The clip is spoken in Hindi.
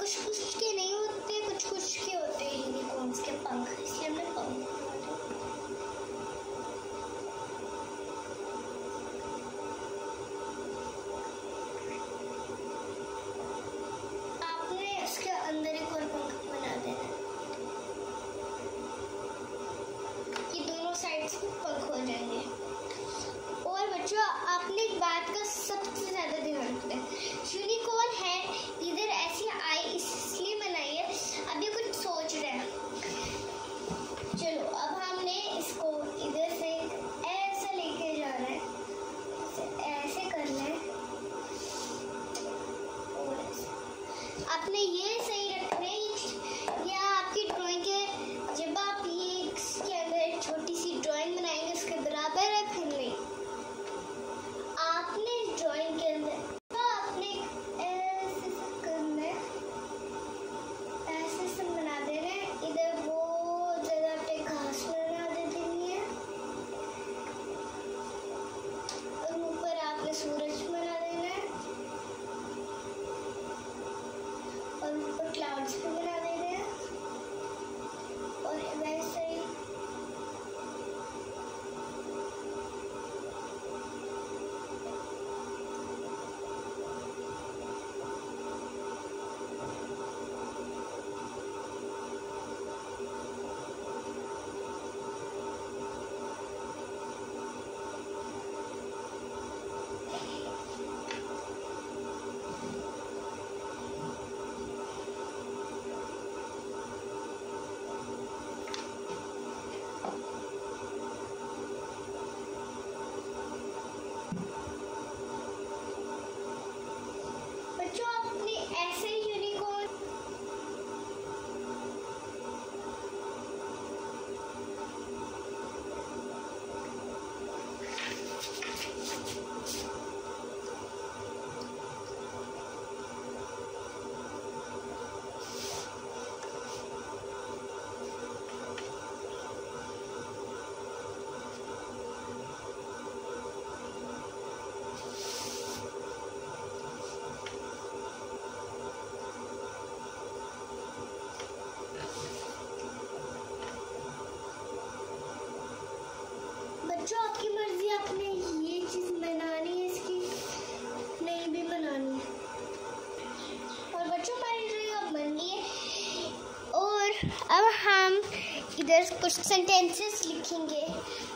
कुछ कुछ के नहीं होते, कुछ कुछ के होते हैं यूनिकॉर्न्स के पंख, इसलिए हमने पंख बना दिए। आपने इसके अंदर एक और पंख बना देना, ये दोनों साइड से पंख हो जाएंगे। और बच्चों आपने एक बात का सबसे ज़्यादा ध्यान रखना है, यूनिकॉर्न है इधर ऐसी आई इसलिए बनाई है, अब ये कुछ सोच रहे हैं। चलो अब हमने इसको इधर से ऐसे लेके जा रहे हैं, ऐसे करना है और आपने ये सही रखना है। या आपकी ड्राइंग के जब आप ये इसके अंदर एक छोटी सी ड्राइंग बनाएंगे उसके बराबर है, फिर नहीं आपने ड्राइंग के अंदर तो आपने ऐसे करना है, ऐसे से बना देना है। इधर बहुत ज़्यादा आपने घास बना दे देनी है और ऊपर आपने सूरज बना देना है और ऊपर क्लाउड्स भी बना देने हैं और वैसे ही बच्चों आपने ऐसे ही यूनिकॉर्न बच्चों आपकी मर्जी, आपने ये चीज़ बनानी है इसकी नहीं भी बनानी है। और बच्चों हमारी ड्राइंग अब बन गई है और अब हम इधर कुछ सेंटेंसेस लिखेंगे।